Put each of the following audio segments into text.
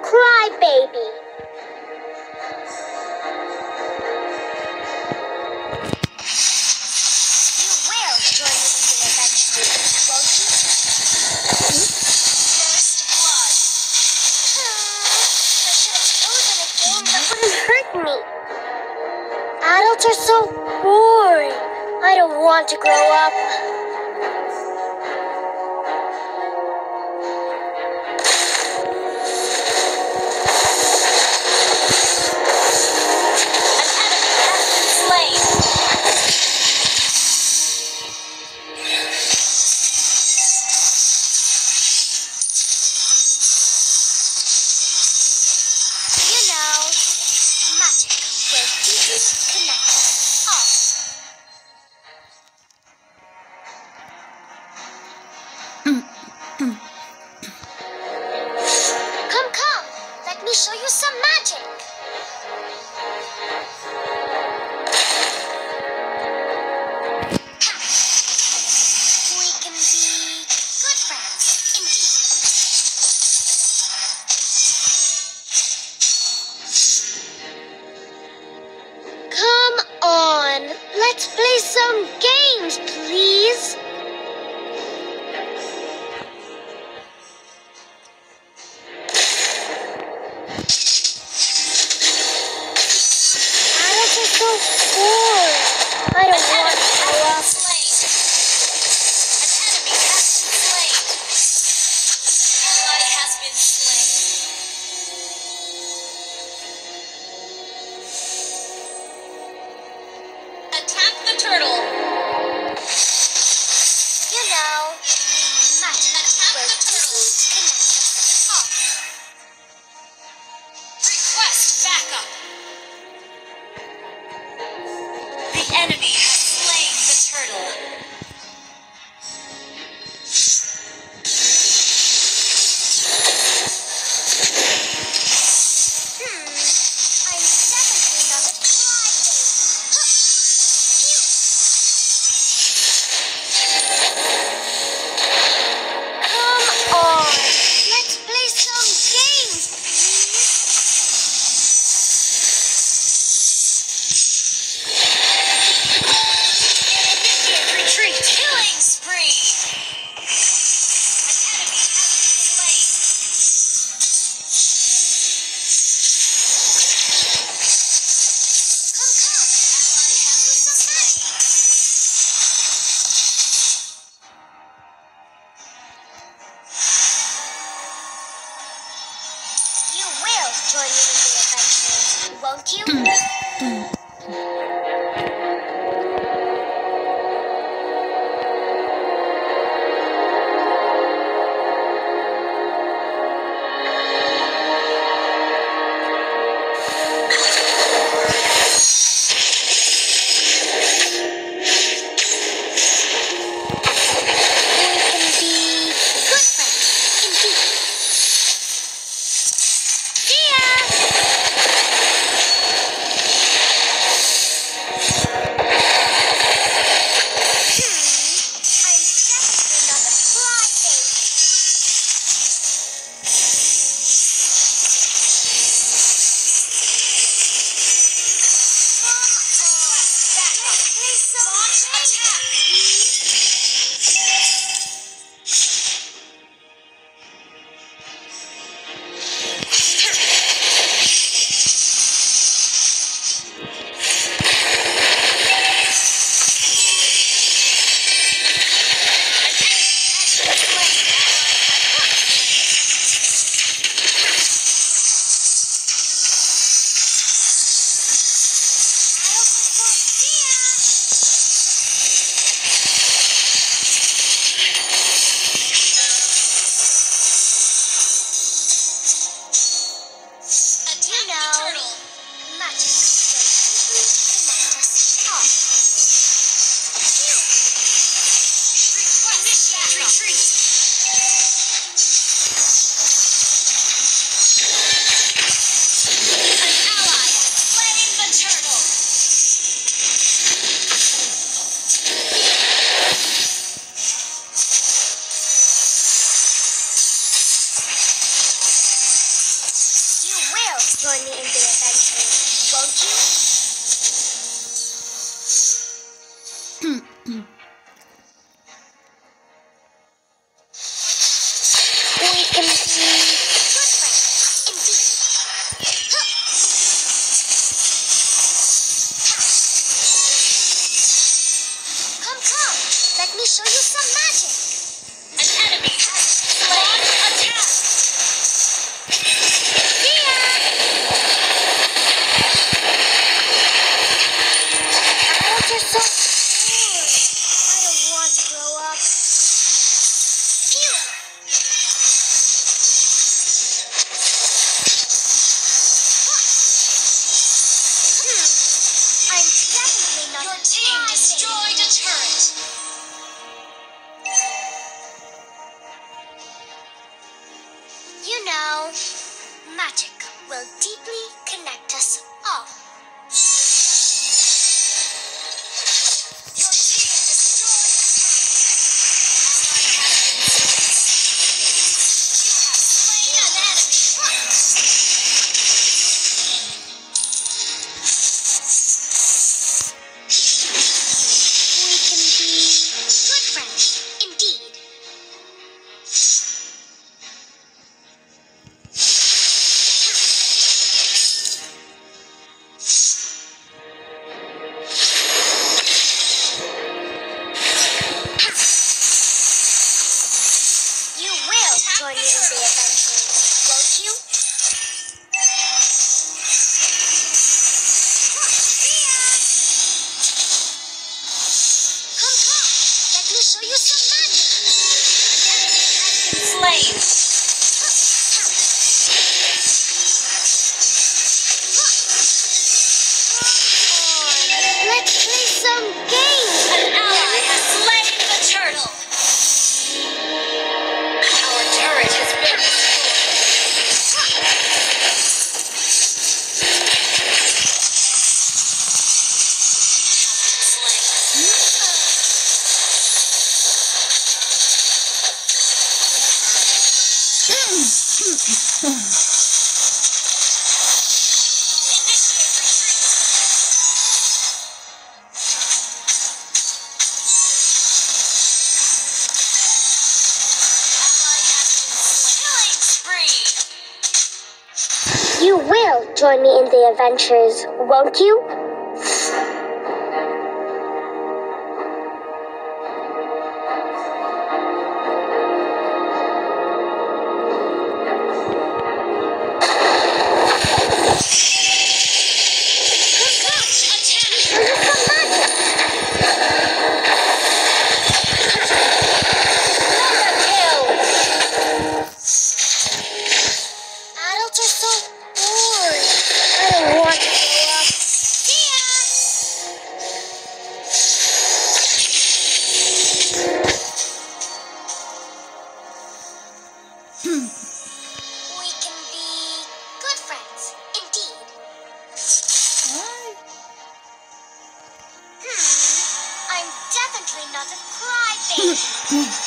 crybaby. You will join me in the adventure, won't you? First blood. I should have chosen a game that wouldn't hurt me. Adults are so boring. I don't want to grow up. Come, let me show you some magic. We can be good friends, indeed. Come on, let's play some games, please. I don't want to grow up. An enemy has been slain. Ally has been slain. Attack the turtle. You know, magic will easily connect us all. Request backup. The enemy has slain the turtle. I'm definitely not a crybaby. Come on, let's play some games, please. Retreat! Killing spree! An enemy has been slain. Come, ally has been slain. You will join me in the adventure, won't you? We can be good friends, indeed. Come, let me show you some magic. An enemy has launched attack. See ya! Adults are so boring. I don't want to grow up. Phew! I'm definitely not. Your team destroyed a turret. You know, magic will deeply connect us all. Your team destroyed a turret. You have slain an We can be good friends, indeed. You will join me in the adventure, won't you? Come, let me show you some magic. slain. Let's play some games. An ally has slain the turtle. Our turret has been You will join me in the adventures, won't you? Adults are so boring. I don't want to grow up. See ya! We can be good friends, indeed. I'm definitely not a crybaby.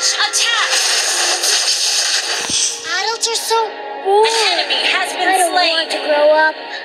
Launch attack. Adults are so An boring. enemy has been I don't slain. want to grow up.